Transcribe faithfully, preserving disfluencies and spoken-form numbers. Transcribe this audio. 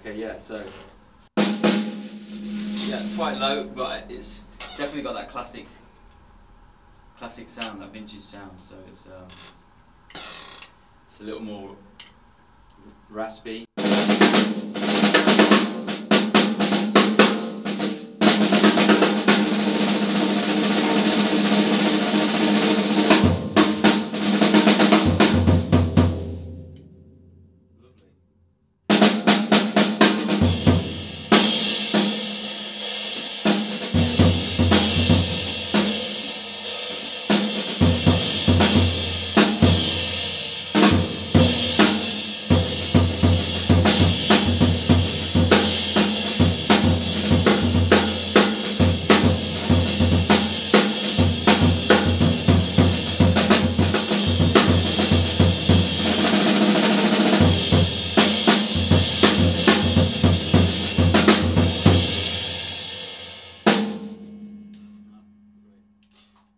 Okay, yeah, so yeah, quite low, but it's definitely got that classic, classic sound, that vintage sound. So it's um, it's a little more raspy.